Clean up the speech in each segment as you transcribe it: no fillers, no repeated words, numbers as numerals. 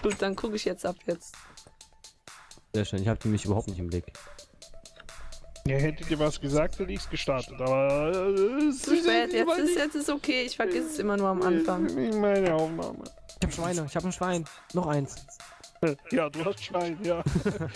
Gut, dann gucke ich jetzt ab jetzt. Sehr schön, ich habe mich überhaupt nicht im Blick. Ja, hättet ihr was gesagt, hätte ich es gestartet, aber... Zu spät, jetzt ist okay, ich vergesse es immer nur am Anfang. Meine Aufnahme. Ich hab Schweine, ich hab ein Schwein. Noch eins. Ja, du hast Schwein, ja.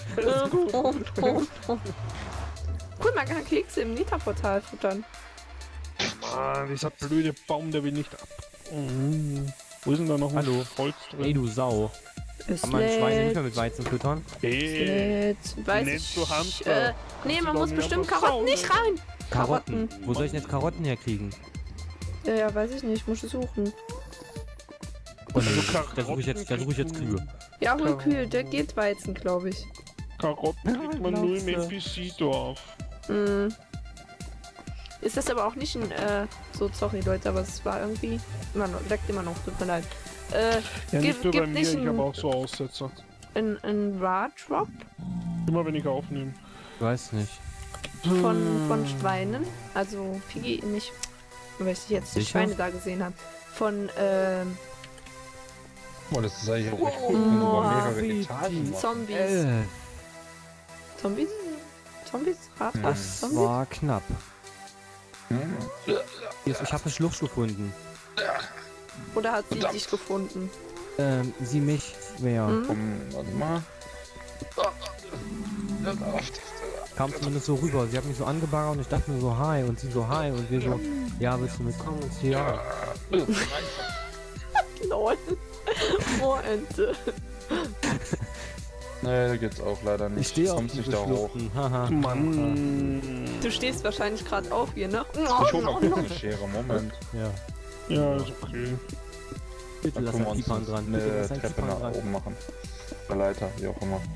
Cool, man kann Kekse im Nita-Portal futtern. Mann, dieser blöde Baum, der will nicht ab. Wo ist denn da noch ein Hallo. Holz drin? Ey, du Sau. Es Kann man Schweine nicht mehr mit Weizen füttern? Weiß nennst ich, du Hamster? nee, man doch muss nicht bestimmt auf Karotten Sau, nicht rein. Karotten. Wo soll ich denn jetzt Karotten herkriegen? Ja, weiß ich nicht, muss ich suchen. Oh, nee, Karotten da suche ich jetzt Kühe. Ja, hol Kühe, der geht Weizen, glaube ich. Karotten kriegt man nur im NPC-Dorf. Mm. Ist das aber auch nicht ein, so, sorry Leute, aber es war irgendwie, leckt immer noch, tut mir leid. Ja, nicht nur bei mir, nicht ich habe auch so Aussetzer. ein Raw-Drop Immer wenn ich aufnehme. Ich weiß nicht. von Schweinen, also Piggy nicht, weil ich jetzt die Sicher? Schweine da gesehen habe, von, Boah, das ist eigentlich auch echt gut, wenn sogar mehrere Etagen machen. Zombies. Zombies? Zombies? Das Zombies? war knapp. Hm. Ich habe eine Schlucht gefunden. Oder hat sie dich gefunden? Sie mich. Wer? Warte mal. Kam zumindest so rüber. Sie hat mich so angebaggert und ich dachte mir so, hi. Und sie so, hi. Und wir so, ja, willst du mitkommen? Und sie, ja. Lol. Moorente. Nee, da geht's auch leider nicht. Ich stehe auf Kommt's diese nicht da hoch. Schluchten. Haha. Mann. Du stehst wahrscheinlich gerade auf hier, ne? Ich hol mal kurz eine Schere, Moment. Ja. Ja, ist okay. Bitte Dann lass können wir ein uns Pipan dran. Bitte eine lass ein Treppe Pipan nach dran. oben machen. Eine Leiter, wie auch immer.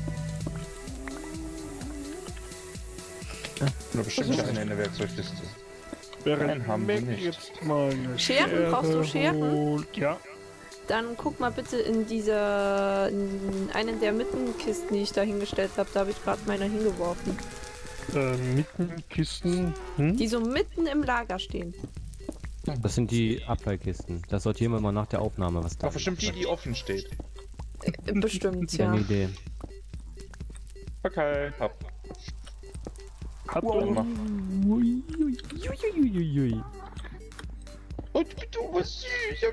Nur bestimmt ja eine in der Werkzeugkiste. Während Nein, haben wir Mac nicht. jetzt mal eine Scheren? Brauchst du Scheren? holt. Ja. Dann guck mal bitte in in einen der Mittenkisten, die ich da hingestellt habe. Da habe ich gerade meine hingeworfen. Mitten Kisten. Hm? Die so mitten im Lager stehen. Das sind die Abfallkisten. Das sortieren wir mal nach der Aufnahme, was da Doch bestimmt die, die offen steht. Bestimmt, ist. Eine ja. Idee. Okay, hab. Hat Wow. du Mach. Uiuiuiui. Und du was süß.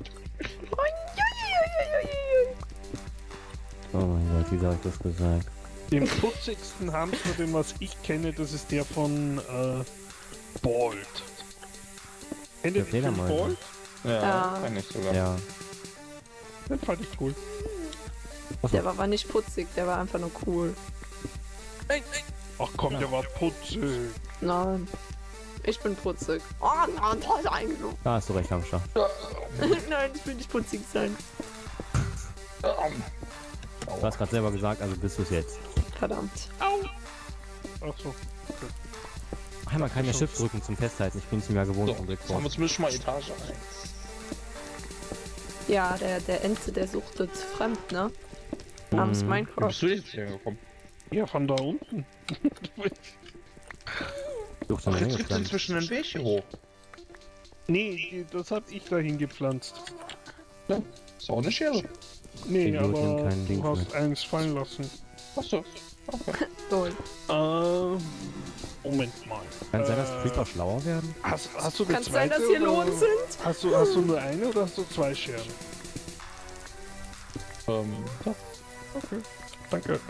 Oh mein Gott, wie habe ich das gesagt? den putzigsten Hamster, den was ich kenne, das ist der von Bolt. Kennt ihr Der den Fledermaus. Bolt? Ja, Ja. kann ich sogar. Ja. Den fand ich cool. Der war aber nicht putzig, der war einfach nur cool. Ach komm, der war putzig. Nein. Ich bin putzig. Oh nein, toll eingenommen. Da hast du recht, Hamster. Nein, ich will nicht putzig sein. Du hast gerade selber gesagt, also bist du es jetzt. Verdammt. Ach so. Einmal kann der Shift drücken zum Festhalten. Ich bin es nicht mehr gewohnt So, vom jetzt haben wir zumindest schon mal Etage 1. Ja, der Ente, der suchtet fremd, ne? Namens Wie Minecraft. bist du jetzt hier gekommen? Ja, von da unten. Sucht Ach, eine jetzt Menge gibt's dran. inzwischen einen Weg hier hoch. Nee, das hab ich dahin gepflanzt. Ja, ist auch eine Schere. Nee, Idioten, aber kein Ding du hast mit. eins fallen lassen. Achso. Okay. Toll. Moment mal. Kann sein, dass Creeper schlauer werden? Hast du eine Kann es sein, zweite dass hier oder- Lohn sind? Hast du nur eine oder hast du zwei Scheren? Ja. Danke.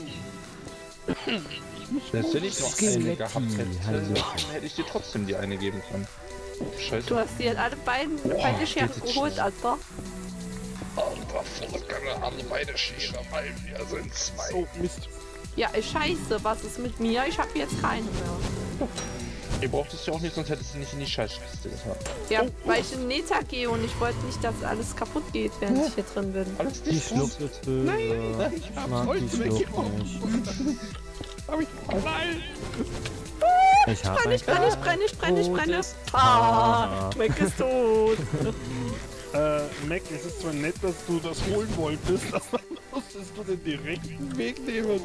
Selbst wenn ich noch eine Skeletti, gehabt hallo. hätte, hätte ich dir trotzdem die eine geben können. Scheiße. Du hast dir alle beide Scheren geht jetzt geholt, schnell. Alter. Alter, volle Kanne, alle beide Schere, weil wir sind zwei. Oh, Mist. Ja, scheiße, was ist mit mir? Ich habe jetzt keine mehr. Ihr braucht es ja auch nicht, sonst hättest du nicht in die Scheißkiste getan. Ja, weil ich in Neta gehe und ich wollte nicht, dass alles kaputt geht, während ich hier drin bin. Alles Die nicht Schlucht ist böse. Nein, ich Ich hab's mag heute die Schlucht weggenommen. nicht. Hab ich. Nein! Ich hab Ich brenne. totes Ah, Haar. Mac ist tot. Mac, es ist zwar nett, dass du das holen wolltest, aber musstest du den direkten Weg nehmen?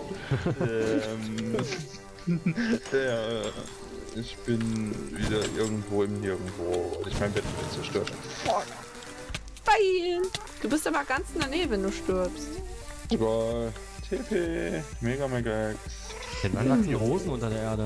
Ja, ich bin wieder irgendwo im Nirgendwo, weil ich mein Bett zerstört habe. Fuck! Bei Nein! Du bist aber ganz in der Nähe, wenn du stirbst. Egal. TP. Mega Megax. Dann wachsen die Rosen unter der Erde.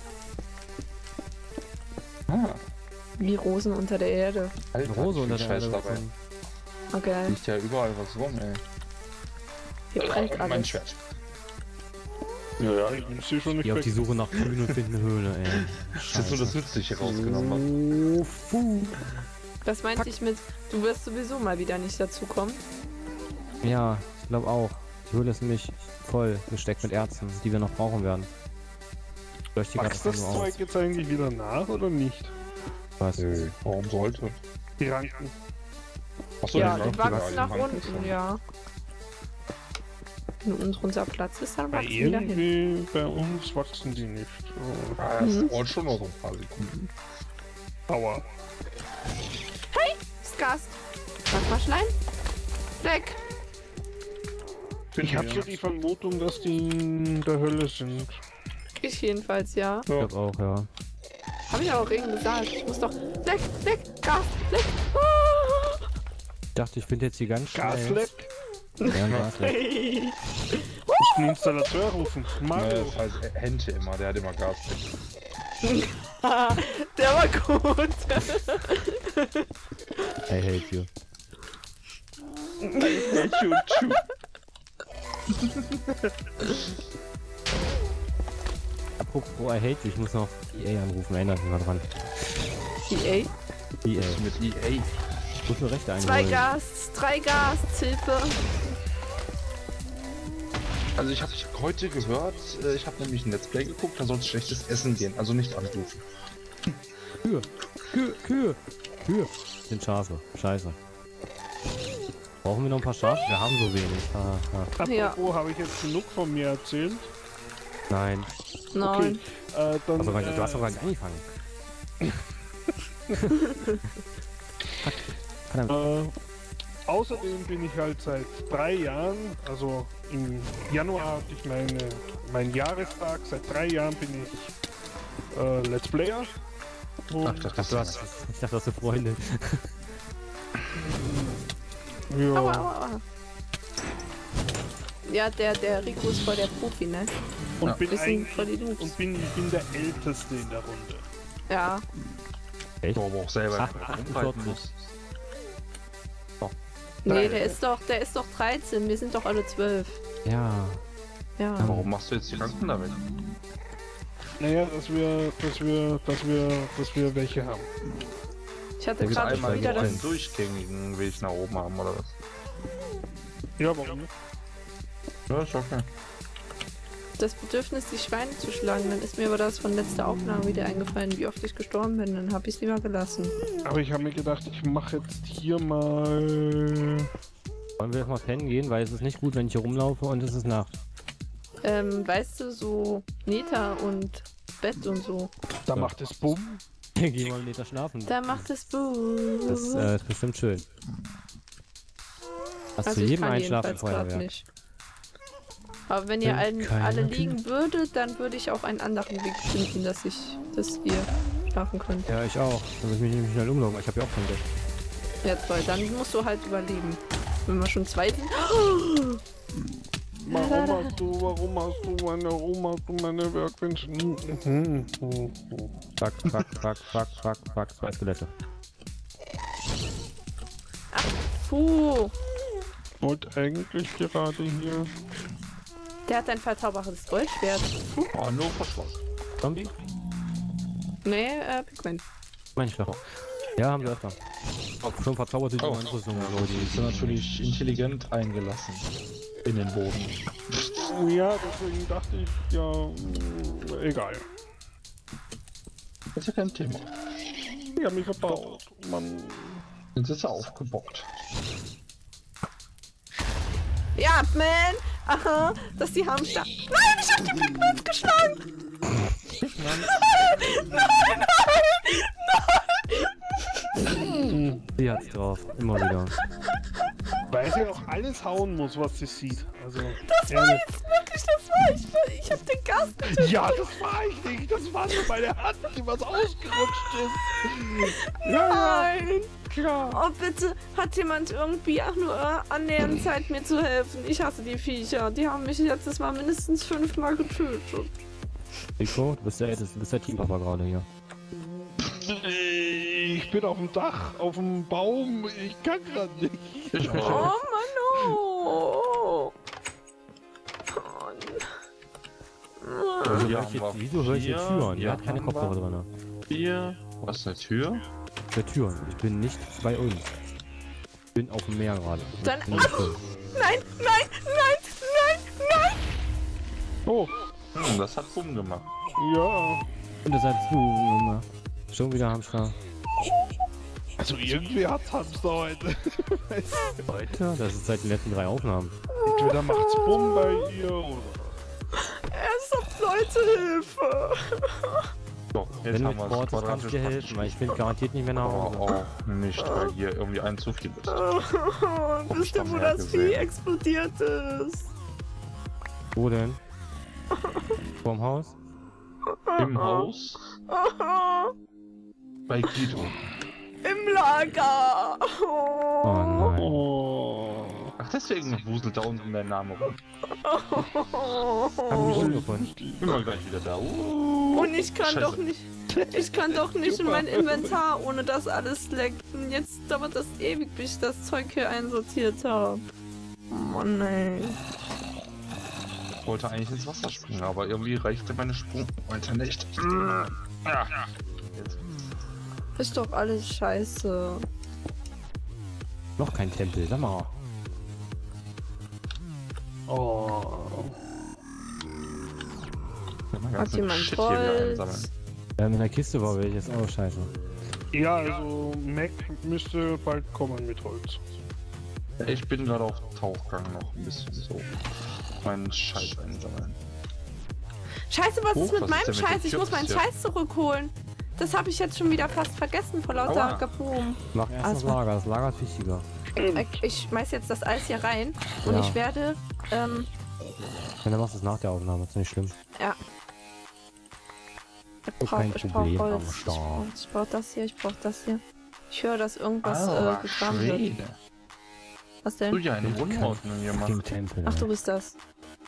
Ah. Wie Rosen unter der Erde. Eine Alter, Rose wie unter viel der Scheiß Erde. dabei. wachsen. Okay. Liegt ja überall was rum, ey. Hier brennt Mein alles. Schwert. Ja, ich bin sie schon nicht Geh auf weg. die Suche nach Grün und find eine Höhle, ey. Das ist nur das Nützliche rausgenommen. Oh, fu. Das meinte ich mit, du wirst sowieso mal wieder nicht dazukommen. Ja, ich glaube auch. Die Höhle ist nämlich voll gesteckt mit Erzen, die wir noch brauchen werden. Leuchtet die Wächst gerade das nur Zeug aus. jetzt eigentlich wieder nach oder nicht? Was? Nö, warum sollte? Die Ranken. Achso, Ja, die die Ranken- wachsen die nach Ranken unten, schon. ja. Wenn unser Platz ist, dann Bei wachsen die dahin. irgendwie bei uns wachsen die nicht. Oh. Ah, das dauert schon noch so ein paar Sekunden. Aua. Das Gas. Sag mal Schleim. Weg. Ich habe so die Vermutung, dass die in der Hölle sind. Ich jedenfalls, ja. Ich glaube auch, ja. Hab ich auch eben gesagt. Ich muss doch. Weg, weg, Gas, weg. Ah! Ich dachte, ich finde jetzt hier ganz schnell. Gasleck? Ja, Gasleck. Hey. Ich den Installateur rufen. Ja, Mario. das heißt Hente immer, der hat immer Gas. Der war gut. I hate you. Apropos I hate you, ich muss noch EA anrufen, erinnert mich mal dran. EA. EA. Mit EA. Ich muss nur Rechte 2 einholen. Gas, 3 Gas, Hilfe. Also ich habe heute gehört, ich habe nämlich ein Let's Play geguckt, da soll es schlechtes Essen gehen, also nicht anrufen. Kühe. Kühe. Kühe. Kühe. Sind Schafe. Scheiße. Brauchen wir noch ein paar Schafe? Wir haben so wenig. Haha. Ja. Apropos, habe ich jetzt genug von mir erzählt? Nein. Nein. Dann, Also, du hast doch gar nicht angefangen. Verdammt. Außerdem bin ich halt seit 3 Jahren, also im Januar hatte ich meinen Jahrestag, seit 3 Jahren bin ich Let's Player. Und, Ach, das Ich dachte, du hast eine Freundin. ja, Aua, aua, aua. Ja, der Rico ist voll der Profi, ne? und Ja. bin Wir sind eigentlich voll die Noobs. und bin der Älteste in der Runde. Ja. Du aber auch selber Ach, rumreiten musst. Nee, der ist doch 13. Wir sind doch alle 12. Ja. Ja. Warum machst du jetzt die Ranken damit? Naja, dass wir welche haben. Ich hatte Da gibt's gerade einmal schon wieder nur das. einen. durchgängigen Weg nach oben haben, oder was? Ja, warum nicht? Ja, ist okay. Das Bedürfnis, die Schweine zu schlagen. Dann ist mir aber das von letzter Aufnahme wieder eingefallen, wie oft ich gestorben bin. Dann habe ich es lieber gelassen. Aber ich habe mir gedacht, ich mache jetzt hier mal... Wollen wir jetzt mal pennen gehen, weil es ist nicht gut, wenn ich hier rumlaufe und es ist Nacht. Weißt du, so Neta und Bett und so. Da Ja. macht es Bumm. Gehen wir mal Meter schlafen. Da macht es Buh. Das ist bestimmt schön. Hast Also zu ich jedem kann Einschlafen jedenfalls gerade Feuerwerk. nicht. Aber wenn ihr Wenn keiner alle kennt. liegen würdet, dann würde ich auch einen anderen Weg finden, dass ihr schlafen könnt. Ja, ich auch. Dann muss ich mich nämlich schnell umlaufen. Ich habe ja auch kein Bett. Ja toll, dann musst du halt überleben. Wenn wir schon 2 sind. Warum hast du meine Werkbench? Fuck, fuck. 2 Skelette. Puh, Wollte eigentlich gerade hier... der hat ein verzaubertes Goldschwert. Oh, nur Verschluss. Zombie? Nee, Pigment. Mein Schlag. Ja, haben wir öfter. Schon verzaubert die Oh. Rüstung. So, die sind natürlich intelligent eingelassen. In den Boden. Ja, deswegen dachte ich, ja, egal. Das ist ja kein Thema. Ich habe mich verbaut. Mann. Jetzt ist er aufgebaut. Ja, man! Aha, das ist die Hamster. Nein, ich hab die Pigment geschlagen! Sie hat's drauf. Immer wieder. Weil sie auch alles hauen muss, was sie sieht. Also, Das war jetzt wirklich, das war ich. Ich hab den Gast getötet. Ja, das war ich nicht. Das war nur meine Hand, die was ausgerutscht ist. Nein. Klar. Oh, bitte, hat jemand irgendwie auch nur annähernd Zeit, mir zu helfen? Ich hasse die Viecher. Die haben mich letztes Mal mindestens 5-mal getötet. Rico, du bist der Älteste, du bist der Teampapa gerade hier. Ich bin auf dem Dach, auf dem Baum. Ich kann grad nicht. Ich Oh, auch. Mann, oh. Also Ja, welche, aber wieso höre ich hier hier- Türen? hier Der hat keine haben Kopfhörer wir- drin. Hier. Was ist eine Tür? Der Türen. Ich bin nicht bei uns. Ich bin auf dem Meer gerade. Dann- Ich bin nicht drin. Nein, nein, nein, nein, nein. Oh, Das hat Bumm gemacht. ja. Und ihr seid du, Junge. Schon wieder Hamster. Also irgendwie hat's Hamster heute. Heute? Das ist seit den letzten 3 Aufnahmen. Entweder macht's Bumm bei ihr oder... Ernsthaft, Leute, Hilfe. So, jetzt Wenn du haben mit wir Wort bist, kann ich dir helfen, weil ich bin garantiert nicht mehr nach Aber Hause. auch nicht, weil hier irgendwie ein zu viel ist. Wisst ihr, wo mehr das Vieh gesehen. explodiert ist? Wo denn? Vorm Haus? Im Haus bei Guido. Im Lager. Oh nein. Oh. Ach, deswegen wuselt da unten der Name rum. Hab mich umgefunden. Bin mal gleich wieder da. Und ich kann Scheiße. doch nicht. Ich kann doch nicht in mein Inventar, ohne dass alles leckt. Und jetzt dauert das ewig, bis ich das Zeug hier einsortiert habe. Mann, ey. Ich wollte eigentlich ins Wasser springen, aber irgendwie reichte meine Sprungweite nicht. Ja. Jetzt. Ist doch alles scheiße. Noch kein Tempel, sag mal. Oh. Hat jemand Shit hier wieder einsammeln. Holz? In der Kiste war welches. Oh, scheiße. Ja, also Mac müsste bald kommen mit Holz. Ich bin gerade auf Tauchgang noch ein bisschen so. Meinen Scheiß einsammeln. Scheiße, was ist Oh, mit was ist meinem denn mit Scheiß? dem Ich muss meinen Kürbis hier? Scheiß zurückholen. Das habe ich jetzt schon wieder fast vergessen vor lauter Aua. Gabum. Mach erst Also- das Lager. Das Lager ist wichtiger. Ich schmeiß jetzt das Eis hier rein und Ja. ich werde, Wenn du machst es nach der Aufnahme, ist nicht schlimm. ja. Ich kein brauch Problem am Holz. Start. Ich brauch das hier, ich brauch das hier. Ich höre, dass irgendwas Ah, gekramt wird. Schwede. Was Du denn? ja eine Rundordnung hier Im machen. Tempel. Ach, ey. du bist das.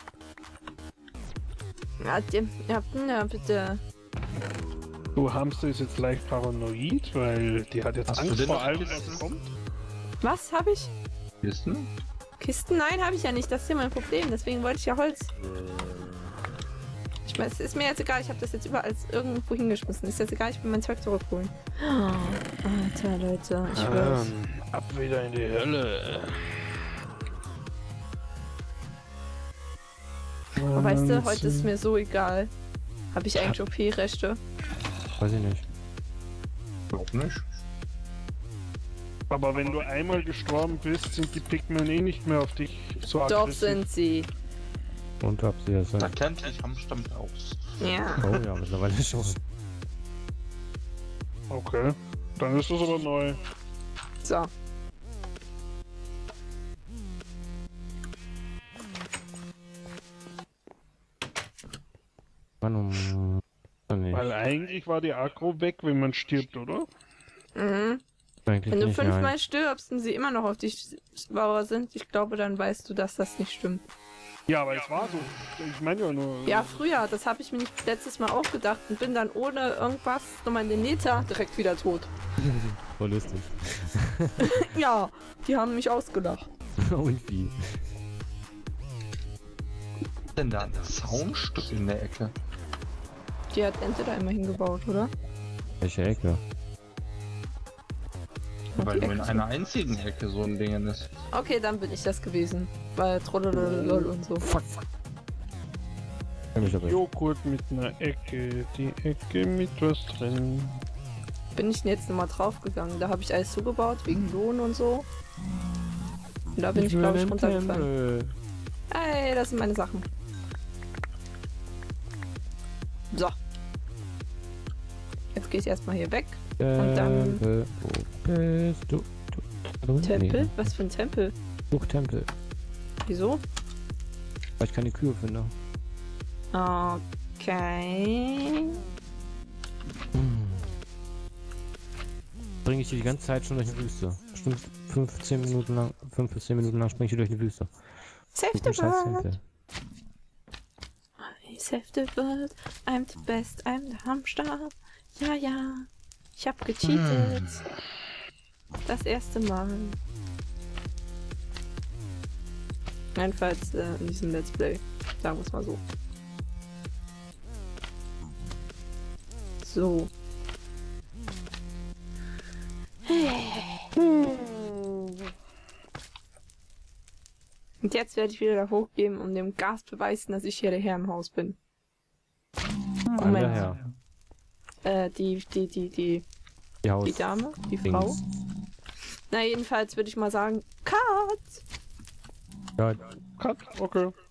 Ja, bitte. Du Hamster ist jetzt leicht paranoid, weil die hat jetzt Hast du Angst denn vor noch allem, Kisten? was kommt. Was habe ich? Kisten? Kisten? Nein, habe ich ja nicht. Das ist hier mein Problem. Deswegen wollte ich ja Holz. Ich meine, es ist mir jetzt egal. Ich habe das jetzt überall irgendwo hingeschmissen. Ist jetzt egal. Ich will mein Zeug zurückholen. Oh, Alter, Leute. Ich schwör's. Ab wieder in die Hölle. Aber weißt du, heute ist mir so egal. Habe ich eigentlich OP-Rechte? Weiß ich nicht. Glaub nicht. Aber wenn du einmal gestorben bist, sind die Pikmin eh nicht mehr auf dich so Doch aggressiv. sind sie. Und hab sie das. Da kennt sich Hamster mit aus. Ja. Oh ja, mittlerweile schon. Okay, dann ist das aber neu. So. Mann, nicht. Weil eigentlich war die Aggro weg, wenn man stirbt, oder? Mhm. Eigentlich Wenn du nicht, 5-mal nein. stirbst und sie immer noch auf dich sauer sind, ich glaube, dann weißt du, dass das nicht stimmt. Ja, aber es war so. Ich meine ja nur. Ja, früher, das habe ich mir nicht letztes Mal auch gedacht und bin dann ohne irgendwas nochmal in den Nether direkt wieder tot. Voll lustig. Ja, die haben mich ausgelacht. Und wie? Denn da ein Zaunstück in der Ecke. Die hat Ente da immer hingebaut, oder? Welche Ecke? Weil die nur in Ecke. einer einzigen Ecke so ein Ding ist. Okay, dann bin ich das gewesen. Weil Trollololol und so. Kenn mich aber nicht. Joghurt mit einer Ecke, die Ecke mit was drin. Bin ich denn jetzt nochmal draufgegangen. Da habe ich alles zugebaut, wegen Lohn und so. Und da bin ich, glaube ich, runtergefallen. Ey, das sind meine Sachen. So. Jetzt gehe ich erstmal hier weg. Und dann- Tempel, wo bist du? Tempel? Nee. Was für ein Tempel? Such Tempel. Wieso? Weil ich keine Kühe finde. Okay. Bringe ich die ganze Zeit schon durch die Wüste. Bestimmt 5 bis 10 Minuten lang springe ich hier durch die Wüste. Save Mit dem the scheiß world. Tempel. Save the world. I'm the best. I'm the Hamster. Ja, ja. Ich hab gecheatet. Das erste Mal. Jedenfalls in diesem Let's Play. Sagen wir es mal so. So. Und jetzt werde ich wieder da hochgehen und dem Gas beweisen, dass ich hier der Herr im Haus bin. Moment. Die Dame? Die Frau? Na, jedenfalls würde ich mal sagen, Cut! Ja, Cut, okay.